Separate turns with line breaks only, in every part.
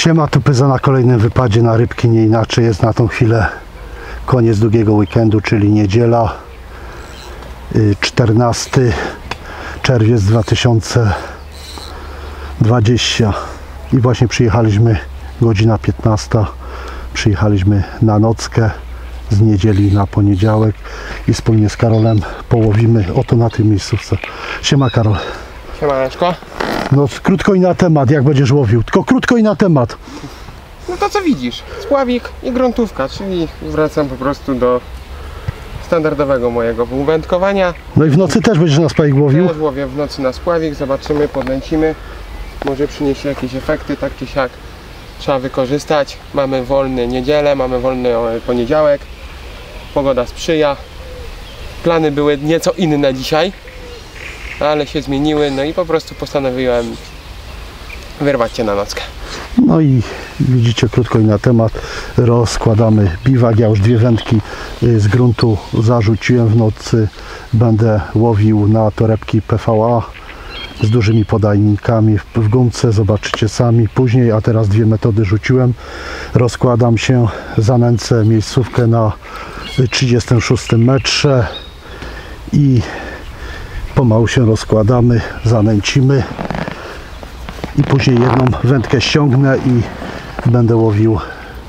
Siema, tu Pyza na kolejnym wypadzie na rybki, nie inaczej. Jest na tą chwilę koniec długiego weekendu, czyli niedziela, 14 czerwiec 2020 i właśnie przyjechaliśmy, godzina 15, przyjechaliśmy na nockę z niedzieli na poniedziałek i wspólnie z Karolem połowimy oto na tej miejscówce. Siema Karol.
Siemaneczko.
No krótko i na temat, jak będziesz łowił, tylko krótko i na temat.
No to co widzisz? Spławik i gruntówka, czyli wracam po prostu do standardowego mojego wędkowania.
No i w nocy też będziesz na spławik łowił?
Też łowię w nocy na spławik, zobaczymy, podnęcimy. Może przyniesie jakieś efekty, tak czy siak. Trzeba wykorzystać. Mamy wolny niedzielę, mamy wolny poniedziałek. Pogoda sprzyja. Plany były nieco inne dzisiaj, ale się zmieniły, no i po prostu postanowiłem wyrwać Cię na nockę.
No i widzicie, krótko i na temat, rozkładamy biwak. Ja już dwie wędki z gruntu zarzuciłem w nocy. Będę łowił na torebki PVA z dużymi podajnikami w gumce, zobaczycie sami później, a teraz dwie metody rzuciłem. Rozkładam się, zanęcę miejscówkę na 36 metrze i pomału się rozkładamy, zanęcimy i później jedną wędkę ściągnę i będę łowił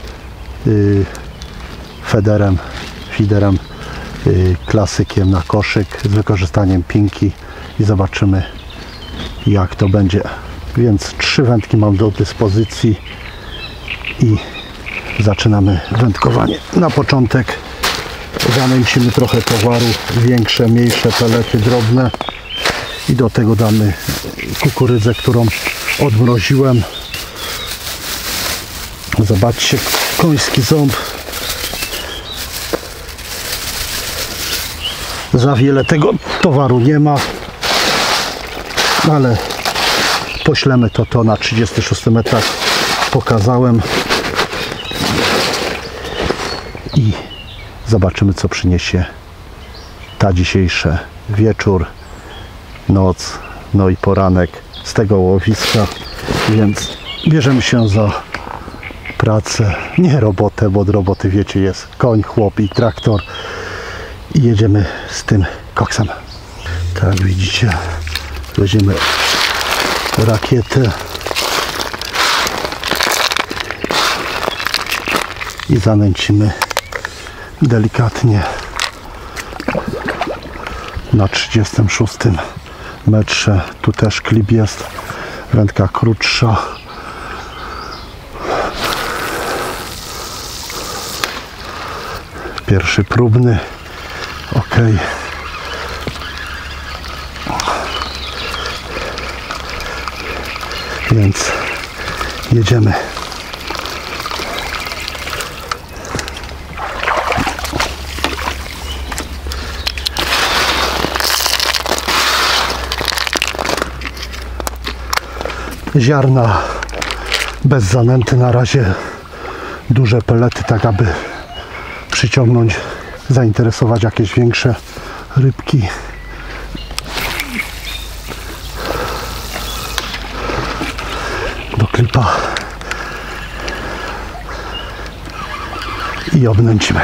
feederem, klasykiem na koszyk z wykorzystaniem pinki i zobaczymy, jak to będzie. Więc 3 wędki mam do dyspozycji i zaczynamy wędkowanie. Na początek zanęcimy trochę towaru, większe, mniejsze pelety drobne i do tego damy kukurydzę, którą odmroziłem. Zobaczcie, koński ząb. Za wiele tego towaru nie ma, ale poślemy to na 36 metrach pokazałem i zobaczymy, co przyniesie ta dzisiejszy wieczór, noc, no i poranek z tego łowiska, więc bierzemy się za pracę, nie robotę, bo od roboty, wiecie, jest koń, chłop i traktor i jedziemy z tym koksem. Tak widzicie, weźmiemy rakietę i zanęcimy delikatnie na 36 metrze. Tu też klip jest, wędka krótsza. Pierwszy próbny, ok. Więc jedziemy. Ziarna bez zanęty na razie, duże pelety, tak aby przyciągnąć, zainteresować jakieś większe rybki. Do klipa i obnęcimy.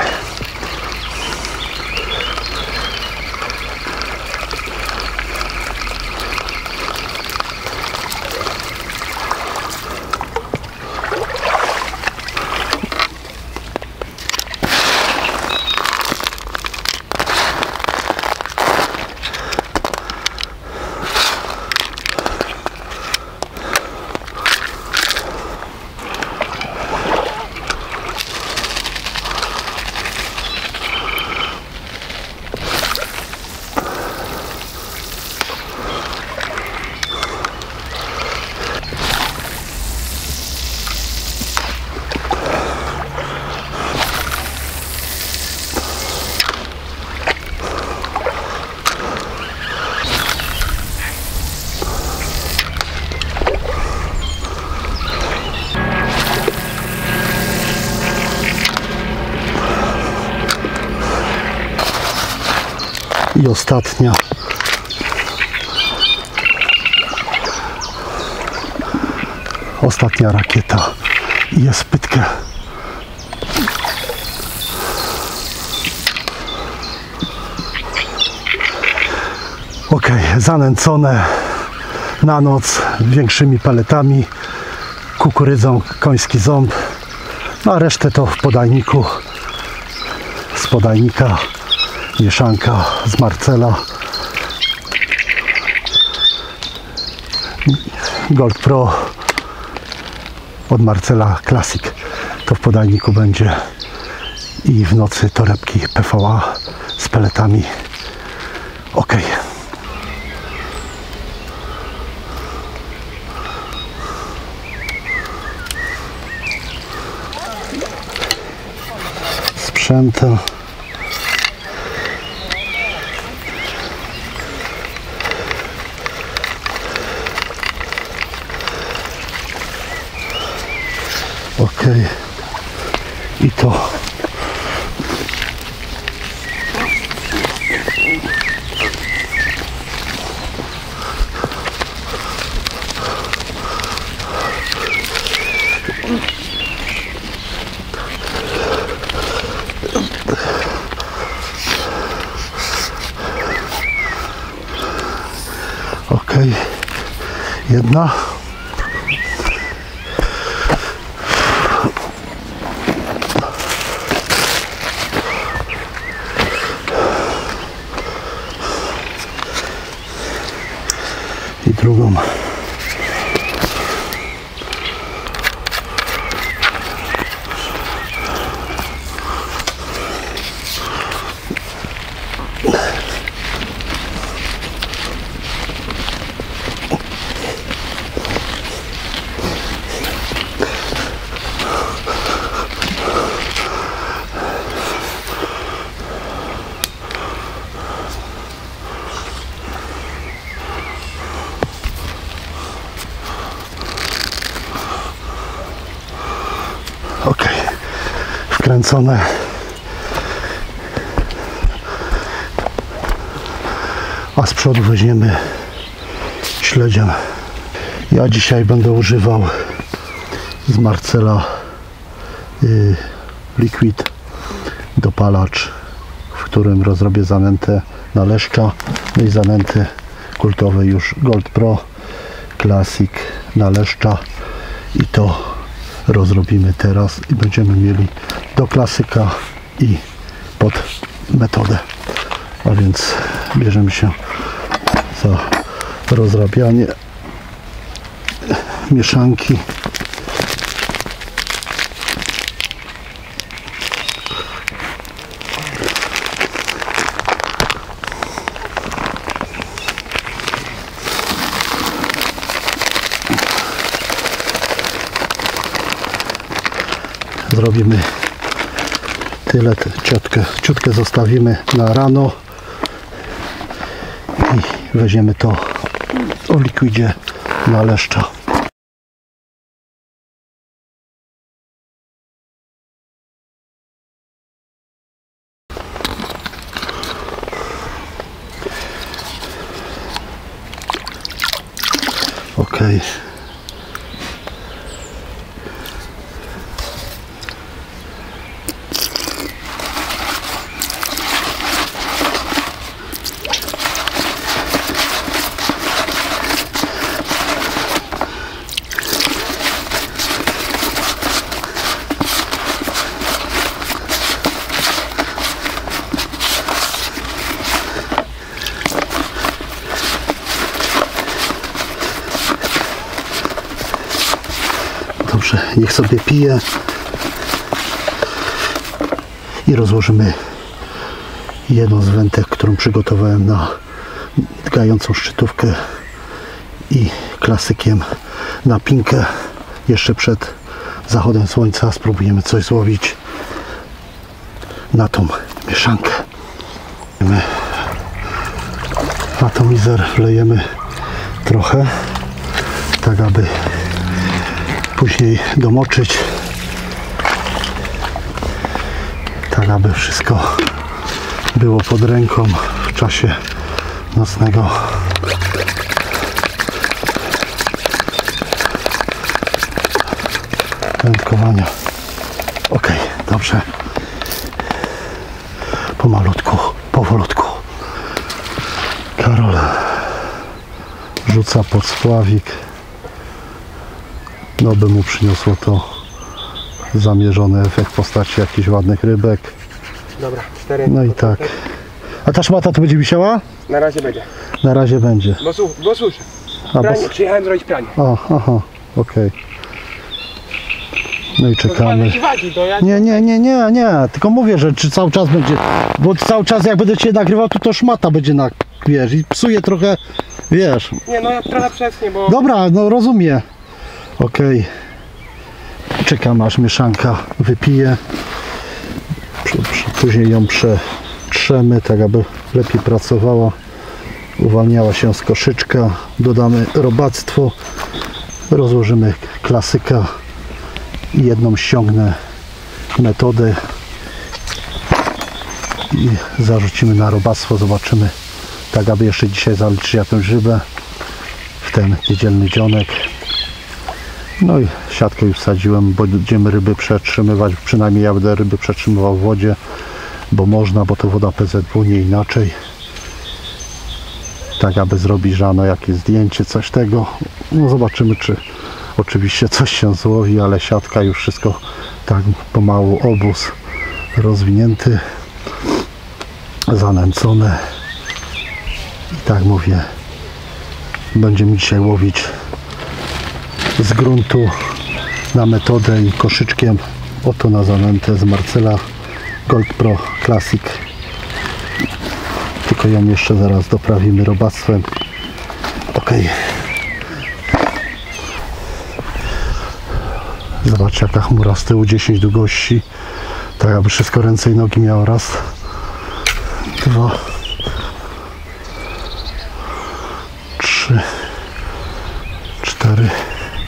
I ostatnia. Ostatnia rakieta i jest pytkę. Ok, zanęcone na noc większymi paletami, kukurydzą, koński ząb, a resztę to w podajniku, z podajnika mieszanka z Marcela Gold Pro od Marcela Classic. To w podajniku będzie i w nocy torebki PVA z peletami. Ok. Sprzęta. Ok. I to. Ok, jedna. I drugą. Ok, wkręcone. A z przodu weźmiemy śledziem. Ja dzisiaj będę używał z Marcela Liquid dopalacz, w którym rozrobię zanętę na leszcza, no i zanęty kultowe już Gold Pro Classic na leszcza i to rozrobimy teraz i będziemy mieli do klasyka i pod metodę. A więc bierzemy się za rozrabianie mieszanki. Zrobimy tyle, ciutkę zostawimy na rano i weźmiemy to o likwidzie na leszcza. Ok. Dobrze, niech sobie pije i rozłożymy jedną z wędek, którą przygotowałem na gającą szczytówkę i klasykiem na pinkę. Jeszcze przed zachodem słońca spróbujemy coś złowić na tą mieszankę. Atomizer wlejemy trochę, tak aby później domoczyć, tak aby wszystko było pod ręką w czasie nocnego wędkowania. Ok, dobrze. Pomalutku, powolutku. Karol rzuca pod spławik. No by mu przyniosło to zamierzony efekt w postaci jakichś ładnych rybek.
Dobra, 4.
No i tak. A ta szmata tu będzie wisiała?
Na razie będzie.
Na razie będzie.
Bo suszę.
A,
Pranie, przyjechałem zrobić pranie.
aha, okej. No i czekamy. Nie, tylko mówię, że czy cały czas będzie, bo cały czas jak będę cię nagrywał, to szmata będzie wiesz, i psuje trochę, wiesz.
Nie, no ja trochę przesnie, bo...
Dobra, no rozumiem. Okej. Czekam aż mieszanka wypije. Później ją przetrzemy, tak aby lepiej pracowała. Uwalniała się z koszyczka. Dodamy robactwo. Rozłożymy klasyka. I jedną ściągnę metodę. I zarzucimy na robactwo. Zobaczymy, tak aby jeszcze dzisiaj zaliczyć jakąś rybę w ten niedzielny dzionek. No i siatkę już wsadziłem, bo będziemy ryby przetrzymywać, przynajmniej ja będę ryby przetrzymywał w wodzie, bo można, bo to woda PZW, nie inaczej. Tak aby zrobić rano jakieś zdjęcie, coś tego. No zobaczymy, czy oczywiście coś się złowi, ale siatka już wszystko tak pomału, obóz rozwinięty, zanęcone. I tak mówię, będziemy dzisiaj łowić z gruntu na metodę i koszyczkiem. Oto na zanętę z Marcela Gold Pro Classic. Tylko ją jeszcze zaraz doprawimy robactwem. Ok. Zobaczcie, jaka chmura z tyłu, 10 długości. Tak aby wszystko ręce i nogi miało. Raz, dwa, 3, 4,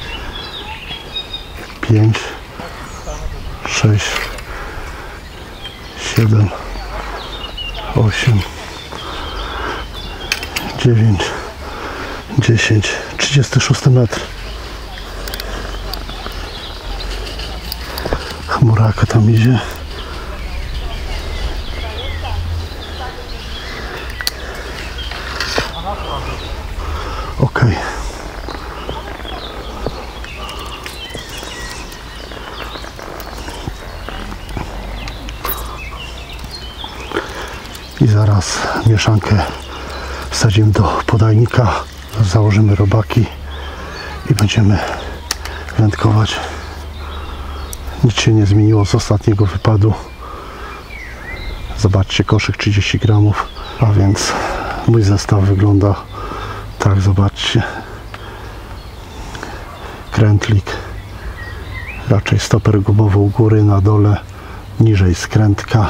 5, 6, 7, 8, 9, 10, 36 metr. Chmuraka tam idzie. Ok. I zaraz mieszankę wsadzimy do podajnika, założymy robaki i będziemy wędkować. Nic się nie zmieniło z ostatniego wypadu. Zobaczcie, koszyk 30 gramów, a więc mój zestaw wygląda tak, zobaczcie. Krętlik, raczej stoper gumowy u góry, na dole, niżej skrętka.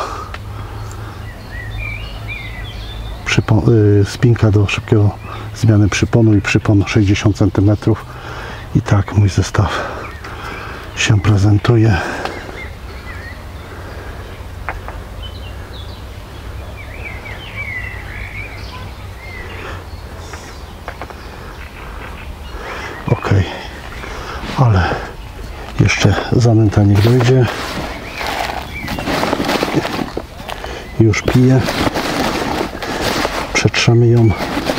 Spinka do szybkiego zmiany przyponu i przypon 60 cm. I tak mój zestaw się prezentuje. Ok, ale jeszcze zanęta niech dojdzie. Już pije. Przetrzemy ją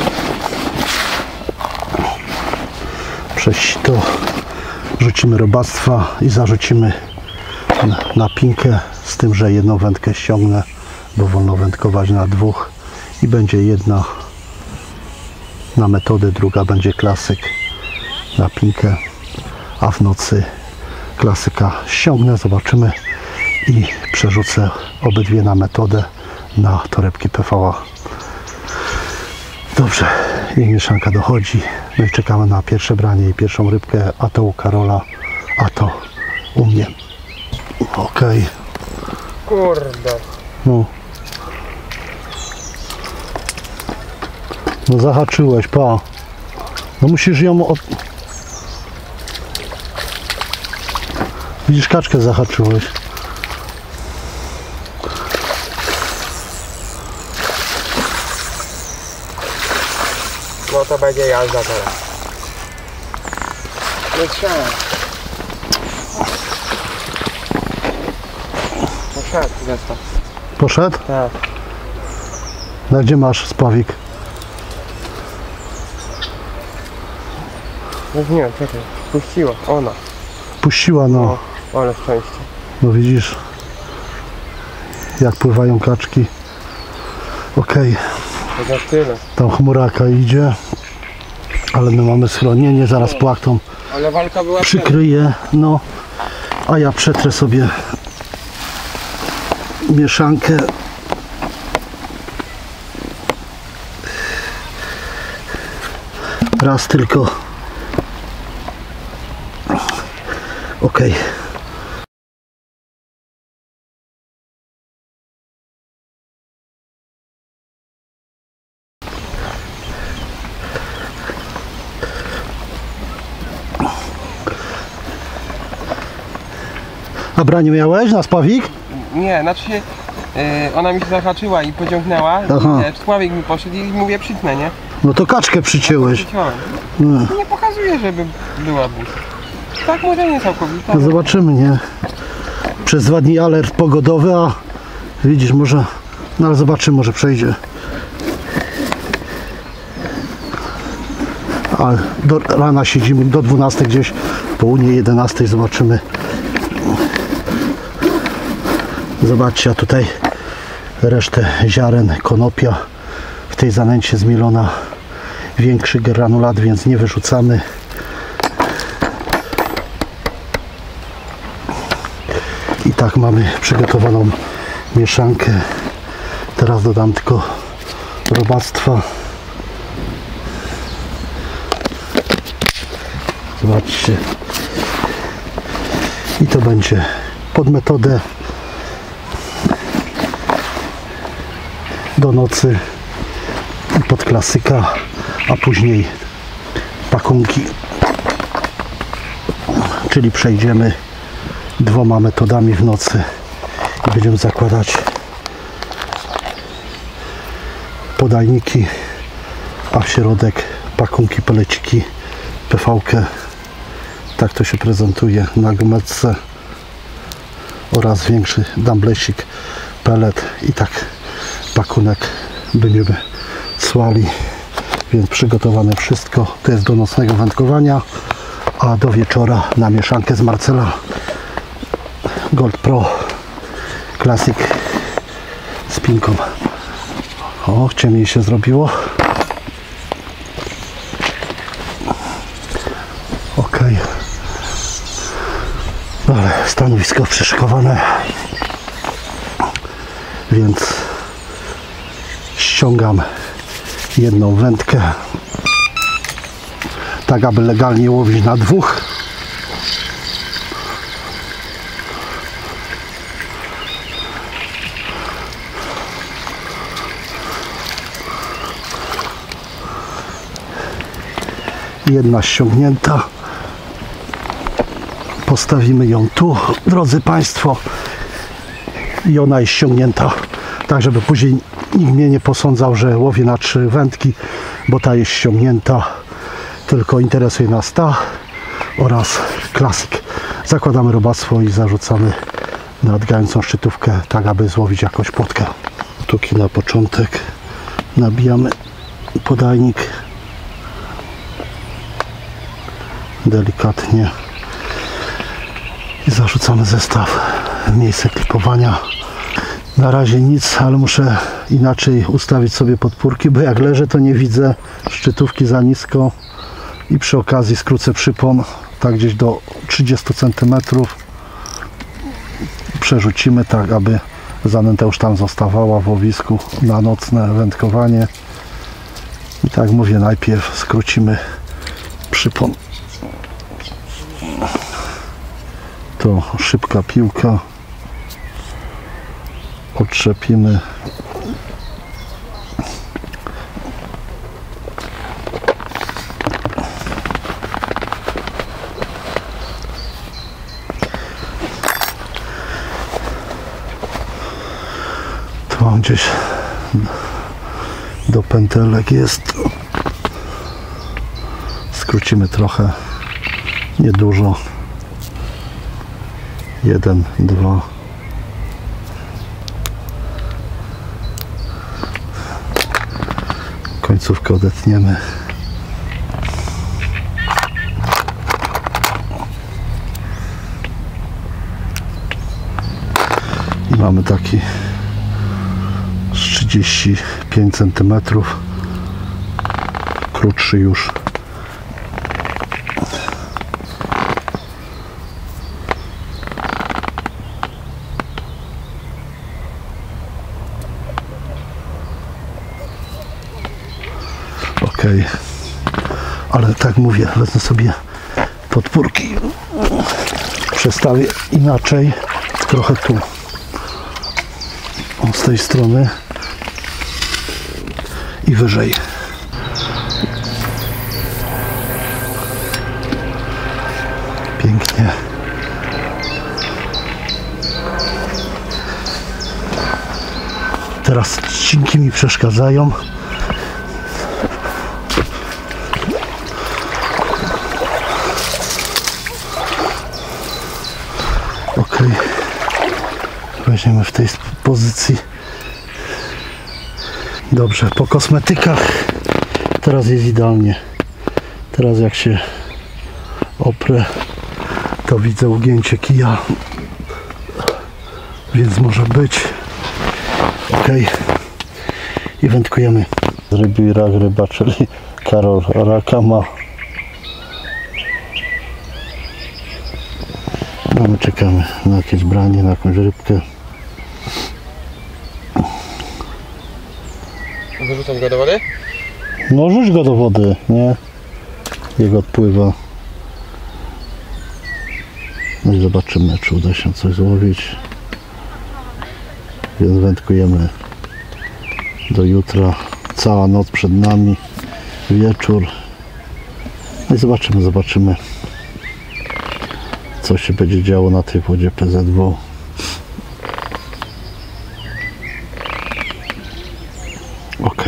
przez sito, rzucimy robactwa i zarzucimy na pinkę, z tym, że jedną wędkę ściągnę, bo wolno wędkować na dwóch i będzie jedna na metodę, druga będzie klasyk na pinkę, a w nocy klasyka ściągnę, zobaczymy i przerzucę obydwie na metodę na torebki PVA. Dobrze, i mieszanka dochodzi. No i czekamy na pierwsze branie i pierwszą rybkę, a to u Karola, a to u mnie. Ok.
Kurde.
No. No zahaczyłeś, pa. No musisz ją od... Widzisz, kaczkę zahaczyłeś.
No to będzie jazda teraz. Nie trzeba. Szedł zestaw.
Poszedł?
Tak.
No gdzie masz spławik?
No nie, czekaj. Puściła. Ona.
Puściła, no.
O, ale szczęście.
No widzisz, jak pływają kaczki. Okej,
To na tyle.
tam chmuraka idzie, ale my mamy schronienie, zaraz płachtą
Ale walka była
przykryje, no. A ja przetrę sobie mieszankę. Raz tylko. Okej. A branie miałeś na spławik?
Nie, znaczy się, ona mi się zahaczyła i pociągnęła.
Aha.
Spławik mi poszedł i mówię przytnę, nie?
No to kaczkę przycięłeś.
Przyciąłem.
No.
Nie pokazuje, żeby była bus. Tak może nie całkowita.
No zobaczymy, nie? Przez 2 dni alert pogodowy, a widzisz, może, no ale zobaczymy, może przejdzie. A do rana siedzimy, do 12 gdzieś, południe 11 zobaczymy. Zobaczcie, a tutaj resztę ziaren, konopia w tej zanęcie zmielona, większy granulat, więc nie wyrzucamy. I tak mamy przygotowaną mieszankę. Teraz dodam tylko robactwa. Zobaczcie. I to będzie pod metodę do nocy i pod klasyka, a później pakunki. Czyli przejdziemy 2 metodami w nocy i będziemy zakładać podajniki, a w środek pakunki, peleciki, PV-kę. Tak to się prezentuje na gumetce oraz większy dumblesik, pelet i tak pakunek będziemy słali, więc przygotowane wszystko. To jest do nocnego wędkowania, a do wieczora na mieszankę z Marcela Gold Pro Classic z pinką. O, ciemniej się zrobiło. Ok, ale stanowisko przyszykowane, więc ściągam jedną wędkę, tak aby legalnie łowić na 2. Jedna ściągnięta. Postawimy ją tu, drodzy Państwo, i ona jest ściągnięta, tak żeby później nikt mnie nie posądzał, że łowię na 3 wędki, bo ta jest ściągnięta. Tylko interesuje nas ta oraz klasyk. Zakładamy robactwo i zarzucamy na drgającą szczytówkę, tak aby złowić jakąś płotkę. Sztuki na początek. Nabijamy podajnik delikatnie i zarzucamy zestaw w miejsce klipowania. Na razie nic, ale muszę inaczej ustawić sobie podpórki, bo jak leżę, to nie widzę szczytówki za nisko i przy okazji skrócę przypon, tak gdzieś do 30 cm. Przerzucimy tak, aby zanęta już tam zostawała w łowisku na nocne wędkowanie. I tak mówię, najpierw skrócimy przypon. To szybka piłka. Odczepimy. Tu mam gdzieś do pętelek jest. Skrócimy trochę, niedużo. 1, 2. Końcówkę odetniemy. I mamy taki z 35 cm, krótszy już. Ok, ale tak mówię, wezmę sobie podpórki, przestawię inaczej, trochę tu, z tej strony i wyżej. Pięknie. Teraz trzcinki mi przeszkadzają. Ok, weźmiemy w tej pozycji. Dobrze, po kosmetykach teraz jest idealnie. Teraz jak się oprę, to widzę ugięcie kija, więc może być. Ok, i wędkujemy. Ryby i rak ryba, czyli Karol raka ma. No my czekamy na jakieś branie, na jakąś rybkę.
Wyrzucać go do wody?
No rzuć go do wody, nie? Jego odpływa. No i zobaczymy, czy uda się coś złowić. Więc wędkujemy do jutra. Cała noc przed nami. Wieczór. No i zobaczymy, co się będzie działo na tej wodzie PZW. Ok.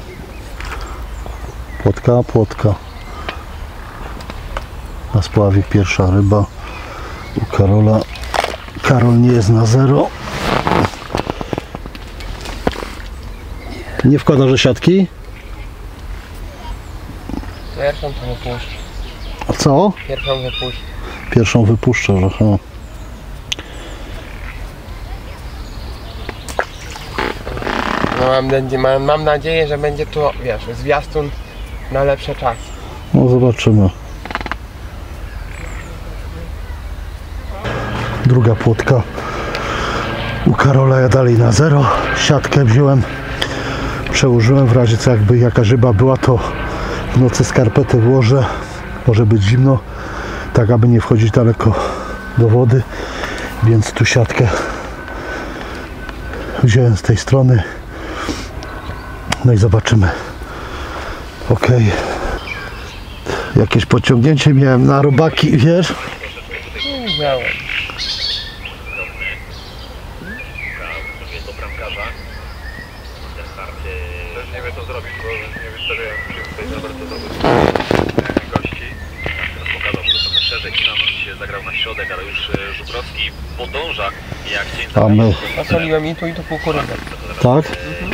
Płotka. Na spławik pierwsza ryba u Karola. Karol nie jest na zero. Nie wkładasz siatki?
Pierwszą to wypuść.
A co?
Pierwszą wypuść.
Pierwszą wypuszczasz, aha.
No mam nadzieję, że będzie tu, wiesz, zwiastun na lepszy czas.
No zobaczymy. Druga płotka u Karola, ja dalej na zero. Siatkę wziąłem, przełożyłem w razie co, jakby jakaś ryba była, to w nocy skarpetę włożę. Może być zimno, tak aby nie wchodzić daleko do wody, więc tu siatkę wziąłem z tej strony. No i zobaczymy. Ok. Jakieś pociągnięcie miałem na robaki, wiesz?
Miałem.
Też nie wie co zrobić, bo nie wystawiałem się tutaj za bardzo gości. Teraz pokazał, że trochę szerzej Kinanoś zagrał na środek, ale już Żubrowski podąża jak cień za
A my,
Osoliłem i tu kukurydzę.
tak?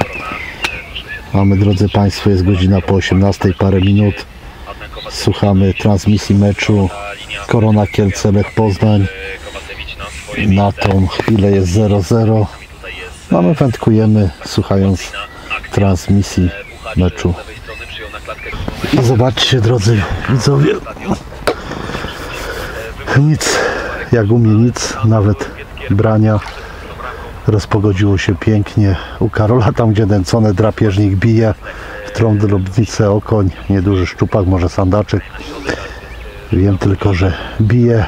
A my, drodzy Państwo, jest godzina po 18, parę minut. Słuchamy transmisji meczu Korona Kielce Lech Poznań. Na tą chwilę jest 0-0. No my wędkujemy, słuchając transmisji meczu. I zobaczcie, drodzy widzowie, nic, jak u mnie nic, nawet brania. Rozpogodziło się pięknie. U Karola tam, gdzie nęcony drapieżnik bije w trąd, lubnicę, okoń, nieduży szczupak, może sandaczek. Wiem tylko, że bije,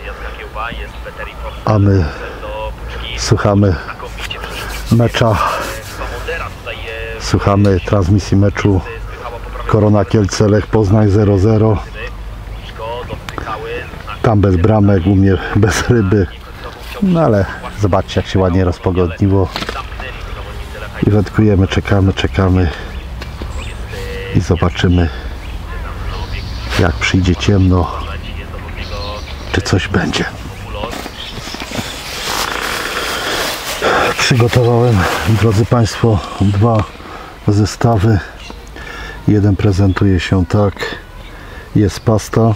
a my słuchamy mecza, słuchamy transmisji meczu Korona Kielce Lech Poznań 0-0. Tam bez bramek, u mnie bez ryby. No ale zobaczcie, jak się ładnie rozpogodniło. I wędkujemy, czekamy. I zobaczymy, jak przyjdzie ciemno, czy coś będzie. Przygotowałem, drodzy Państwo, 2 zestawy Jeden prezentuje się tak. Jest pasta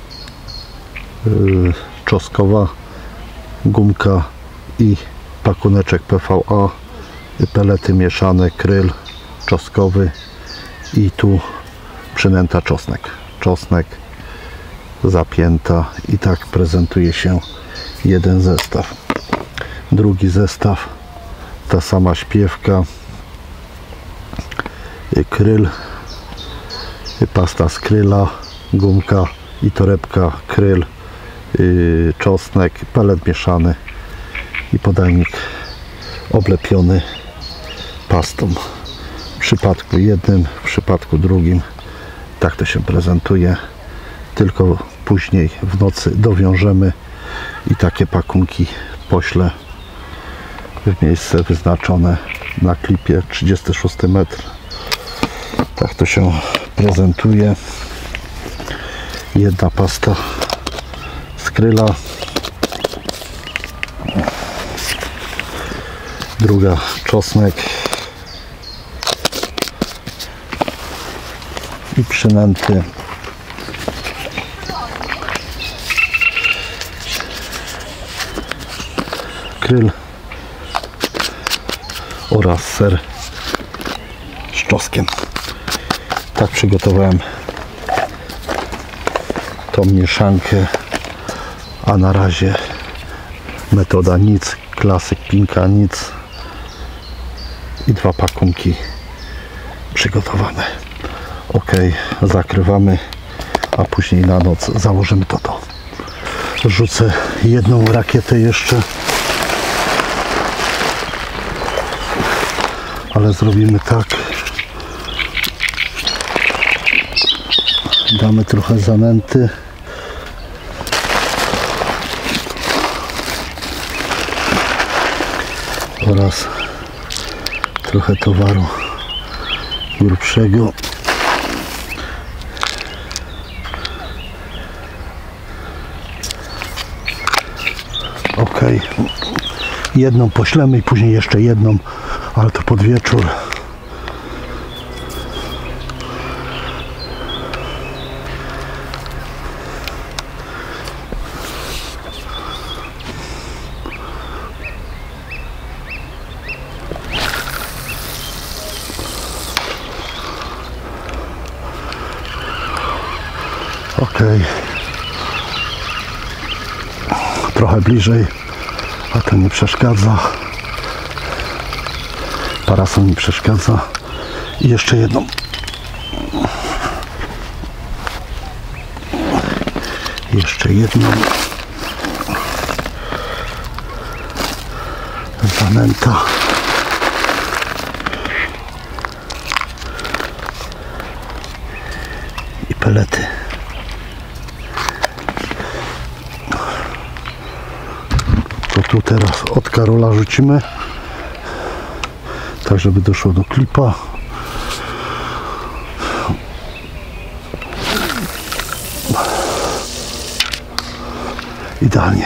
czosnkowa, gumka i pakuneczek PVA, pelety mieszane, kryl czosnkowy i tu przynęta czosnek zapięta i tak prezentuje się jeden zestaw. Drugi zestaw, ta sama śpiewka, kryl, pasta z kryla, gumka i torebka, kryl, czosnek, pelet mieszany i podajnik oblepiony pastą. W przypadku jednym, w przypadku drugim tak to się prezentuje, tylko później w nocy dowiążemy i takie pakunki poślę w miejsce wyznaczone na klipie. 36 metr. Tak to się prezentuje. Jedna pasta z kryla, druga czosnek i przynęty. Kryl oraz ser z czosnkiem. Tak przygotowałem tą mieszankę, a na razie metoda nic, klasyk pinka nic i 2 pakunki przygotowane. Ok, zakrywamy, a później na noc założymy to. Rzucę jedną rakietę jeszcze, ale zrobimy tak. Damy trochę zanęty. Oraz trochę towaru grubszego. Ok. Jedną poślemy i później jeszcze jedną, ale to pod wieczór. Ok, trochę bliżej, a to nie przeszkadza. Parasol mi przeszkadza. I jeszcze jedną. Jeszcze jedną. Zanęta. I pelety. To tu teraz od Karola rzucimy, tak żeby doszło do klipa. Idealnie.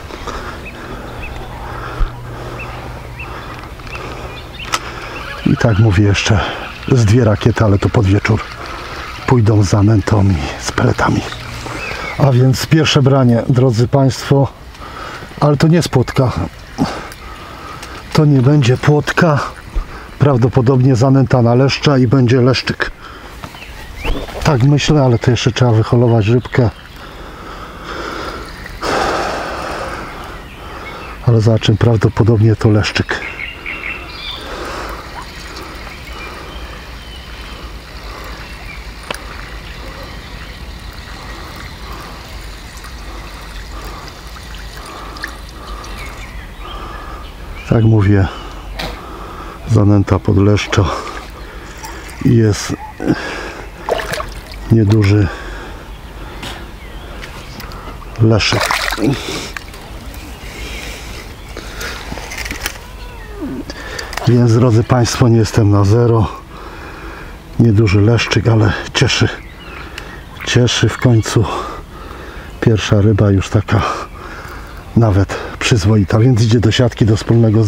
I tak mówię, jeszcze z 2 rakiety, ale to pod wieczór pójdą z zanętą i z peletami. A więc pierwsze branie, drodzy Państwo. Ale to nie jest płotka. To nie będzie płotka. Prawdopodobnie zanęta na leszcza i będzie leszczyk. Tak myślę, ale to jeszcze trzeba wyholować rybkę. Ale zobaczymy, prawdopodobnie to leszczyk. Tak mówię, zanęta pod leszcza i jest nieduży leszczyk. Więc drodzy Państwo, nie jestem na zero. Nieduży leszczyk, ale cieszy. Cieszy w końcu. Pierwsza ryba już taka nawet przyzwoita, więc idzie do siatki do wspólnego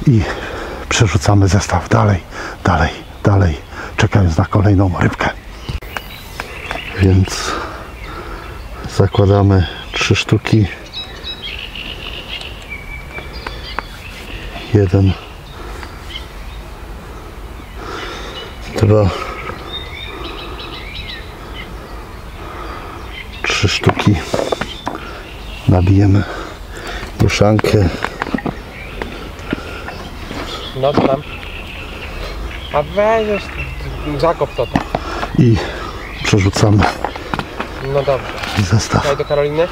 i przerzucamy zestaw dalej, czekając na kolejną rybkę. Więc zakładamy 3 sztuki. 1, 2, 3 sztuki. Nabijemy ruszankę.
No to tam. A weź, zakop to tam.
I przerzucamy
No dobrze.
zestaw.
Daj do Karoliny.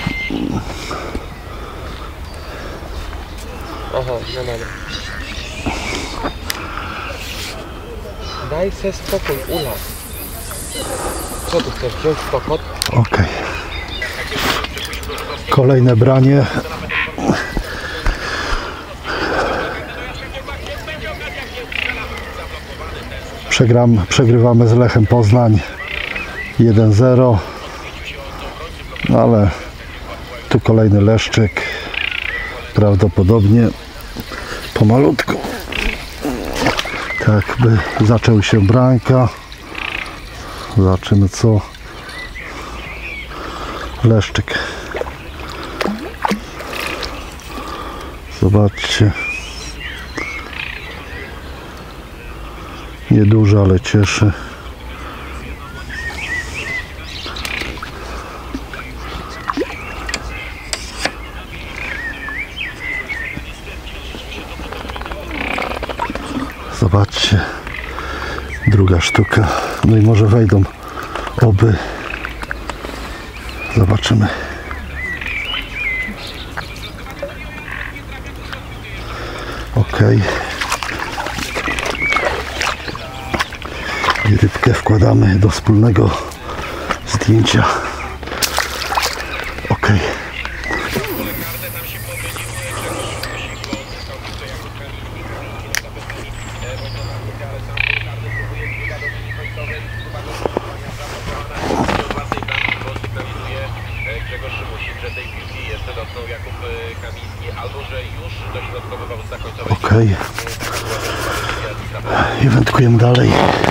Aha, no dobra. Daj se spokój, Ula. Co tu chcesz wziąć kokot?
Ok. Kolejne branie. Przegrywamy z Lechem Poznań 1-0. No ale tu kolejny leszczyk. Prawdopodobnie pomalutku. Tak by zaczął się branka. Zobaczymy co. Leszczyk. Zobaczcie. Nieduży, ale cieszy. Zobaczcie. Druga sztuka. No i może wejdą oby. Zobaczymy. Ok. I rybkę wkładamy do wspólnego zdjęcia. Ok. Ok. I wędkujemy dalej.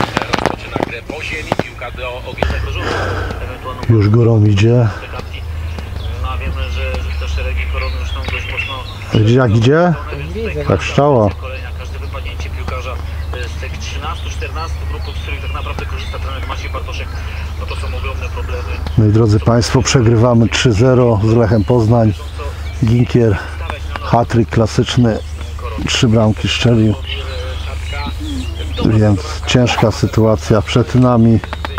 Już górą idzie.
No wiemy, że te szeregi korony już tam dość mocno.
Gdzie jak idzie? Tak szczała.
Każde wypadnięcie piłkarza z tych 13-14 grup, z których tak naprawdę korzysta trener Maciej Bartoszek, no to są ogromne problemy.
No i drodzy Państwo, przegrywamy 3-0 z Lechem Poznań. Ginkier, hat-trick klasyczny, 3 bramki strzelił. Więc ciężka sytuacja przed nami.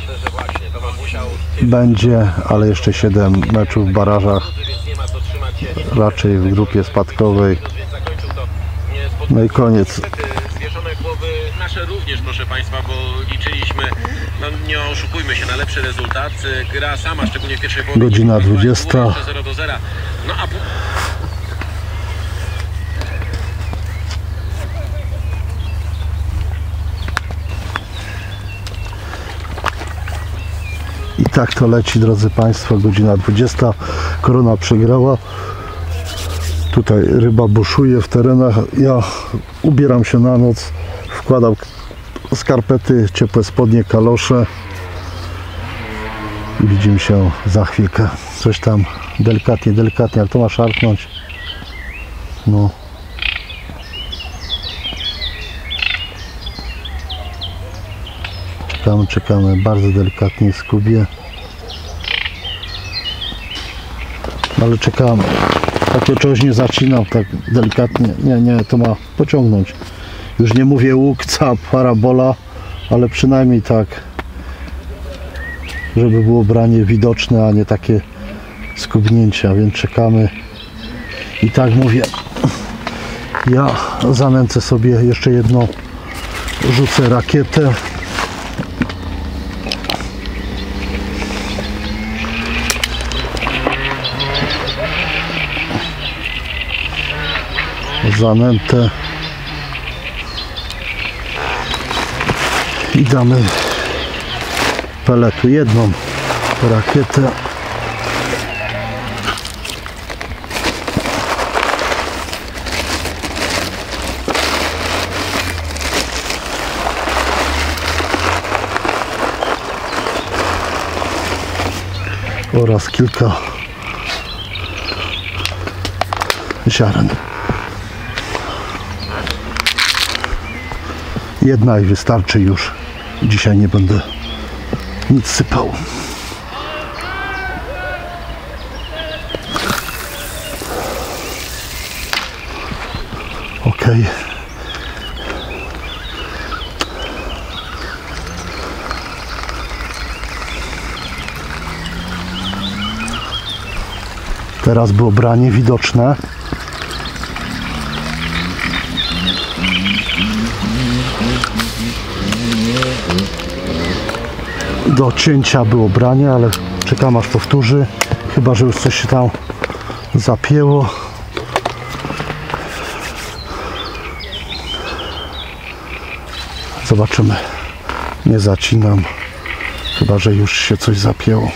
Będzie, ale jeszcze 7 meczów w barażach. Raczej w grupie spadkowej. No i koniec.
Zwieszone głowy nasze również, proszę Państwa, bo liczyliśmy, no nie oszukujmy się, na lepszy rezultat. Gra sama, szczególnie w pierwszej połowie.
Godzina 20.
0-0. No a
I tak to leci, drodzy Państwo, godzina 20. Korona przegrała. Tutaj ryba buszuje w terenach. Ja ubieram się na noc, wkładam skarpety, ciepłe spodnie, kalosze. I widzimy się za chwilkę. Coś tam delikatnie, jak to ma szarpnąć. No. Czekamy, bardzo delikatnie skubie. No ale czekamy. Takie czegoś nie zacinam, tak delikatnie. Nie, to ma pociągnąć. Już nie mówię łuk, cap, parabola, ale przynajmniej tak, żeby było branie widoczne, a nie takie skubnięcia, więc czekamy. I tak mówię, ja zanęcę sobie jeszcze jedno, rzucę rakietę. Zanętę i damy peletu, jedną rakietę. oraz kilka ziaren. Jedna i wystarczy już. Dzisiaj nie będę nic sypał. Ok. Teraz było branie widoczne. Do cięcia było branie, ale czekam aż powtórzy. Chyba że już coś się tam zapięło. Zobaczymy. Nie zacinam. Chyba że już się coś zapięło.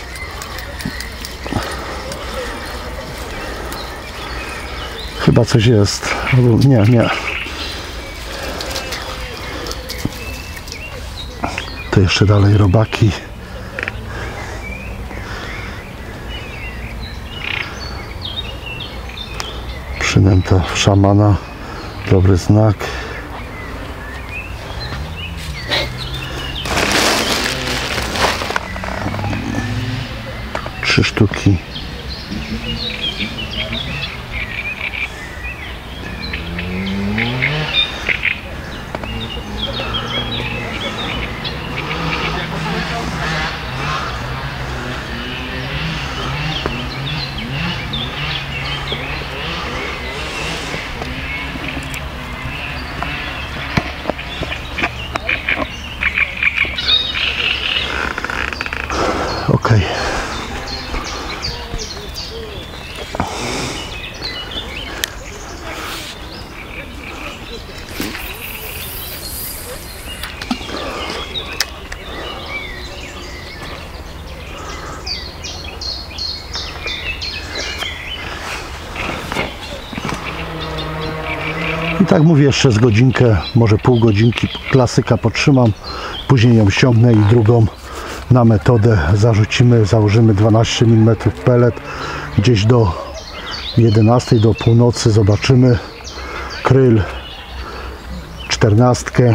Chyba coś jest. Nie. To jeszcze dalej robaki. Przynęta w szamana. Dobry znak. Trzy sztuki. Ok. I tak mówię, jeszcze z godzinkę, może pół godzinki klasyka potrzymam, później ją ściągnę i drugą na metodę zarzucimy, założymy 12 mm pellet, gdzieś do 11, do północy zobaczymy, kryl 14,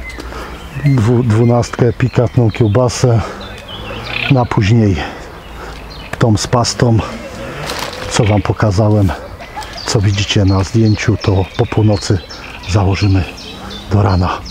12 pikantną kiełbasę, na później tą z pastą, co Wam pokazałem, co widzicie na zdjęciu, to po północy założymy do rana.